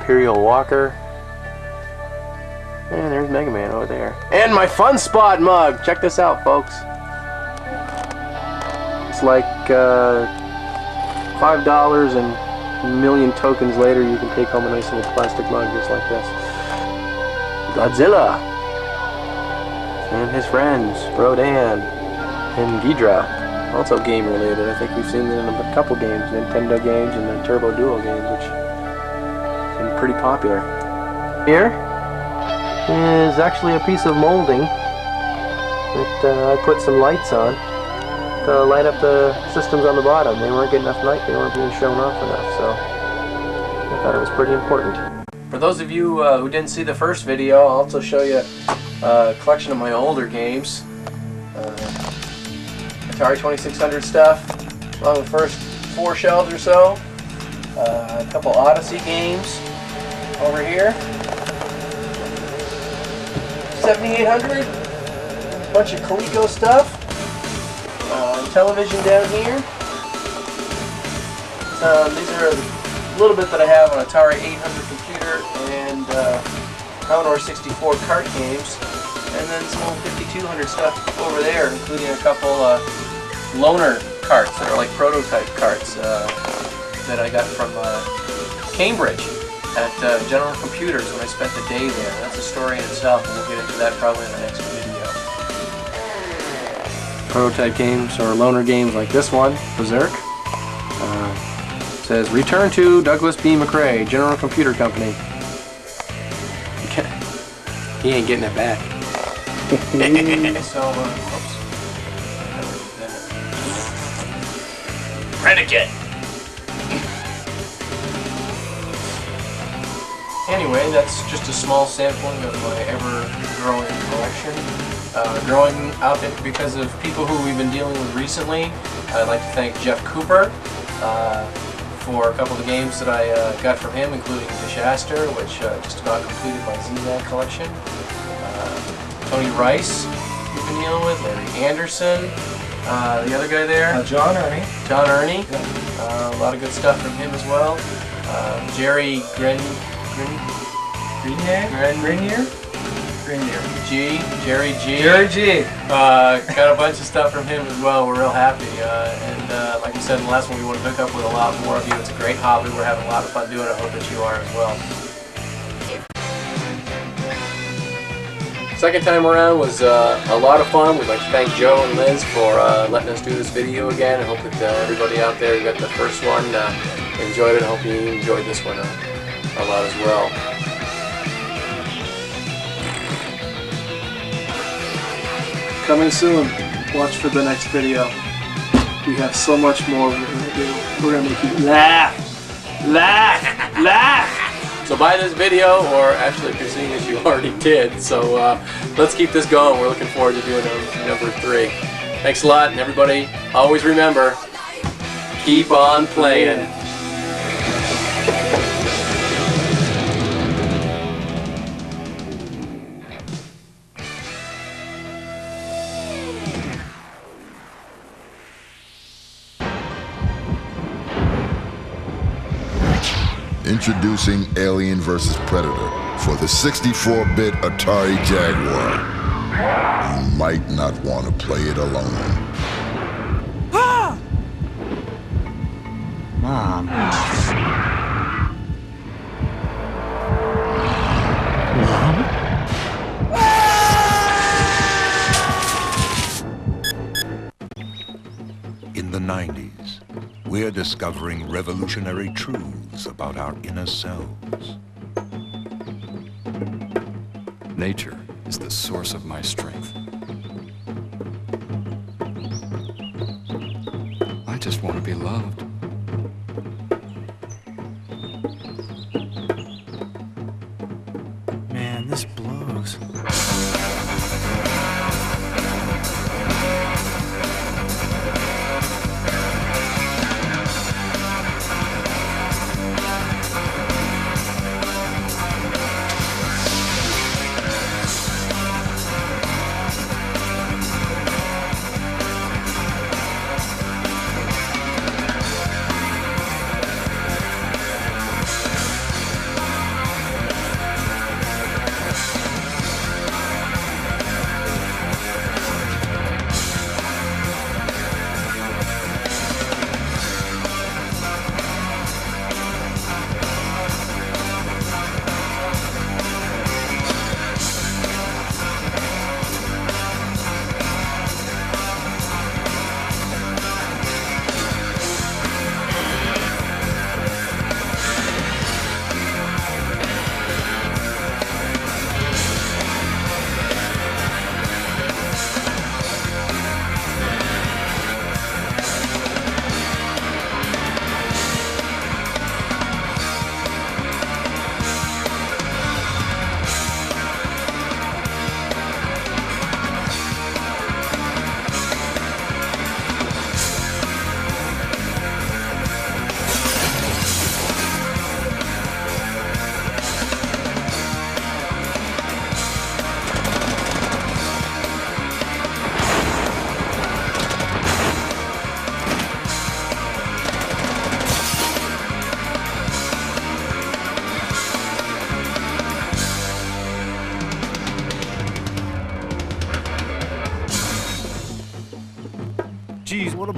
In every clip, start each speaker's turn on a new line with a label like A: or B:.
A: Imperial Walker. And there's Mega Man over there. And my Fun Spot mug! Check this out, folks. It's like $5 and a million tokens later you can take home a nice little plastic mug just like this. Godzilla! And his friends, Rodan and Ghidra. Also game related. I think we've seen it in a couple games, Nintendo games and the Turbo Duo games, which seem pretty popular. Here is actually a piece of molding that I put some lights on to light up the systems on the bottom. They weren't getting enough light, they weren't being shown off enough, so I thought it was pretty important. For those of you who didn't see the first video, I'll also show you a collection of my older games. Atari 2600 stuff, along the first 4 shelves or so. A couple Odyssey games over here. 7800, a bunch of Coleco stuff. Television down here. These are a little bit that I have on Atari 800 computer and Commodore 64 cart games. And then some old 5200 stuff over there, including a couple loaner carts that are like prototype carts that I got from Cambridge at General Computers when I spent the day there. That's a story in itself, and we'll get into that probably in the next video. Prototype games or loaner games like this one, Berserk. Says, return to Douglas B. McRae, General Computer Company. He ain't getting it back. So, oops. Predicate! Anyway, that's just a small sampling of my ever-growing collection. Growing out because of people who we've been dealing with recently. I'd like to thank Jeff Cooper for a couple of the games that I got from him, including Dishaster, which just about completed my Z-Man collection. Tony Rice, we've been dealing with, Larry Anderson, the other guy there.
B: John Ernie.
A: John Ernie.
B: Yeah.
A: A lot of good stuff from him as well. Jerry Grenier. Jerry G. Got a bunch of stuff from him as well. We're real happy. And like I said in the last one, we want to hook up with a lot more of you. It's a great hobby. We're having a lot of fun doing it. I hope that you are as well. Second time around was a lot of fun. We'd like to thank Joe and Liz for letting us do this video again. I hope that everybody out there who got the first one enjoyed it. I hope you enjoyed this one a lot as well.
B: Coming soon. Watch for the next video. We have so much more we're going to do. We're going to make you laugh. Laugh. Laugh.
A: So buy this video, or actually if you're seeing this you already did, so let's keep this going. We're looking forward to doing number 3. Thanks a lot, and everybody, always remember, keep on playing.
C: Introducing Alien vs. Predator for the 64-bit Atari Jaguar. You might not want to play it alone.
D: Ah! Mom.
E: In the 90s, we're discovering revolutionary truths about our inner selves.
F: Nature is the source of my strength. I just want to be loved.
D: Man, this blows.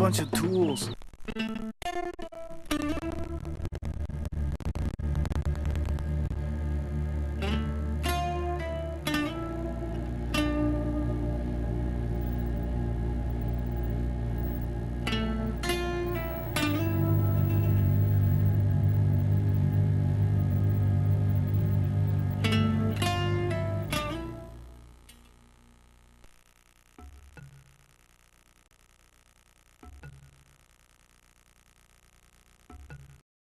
D: bunch of tools.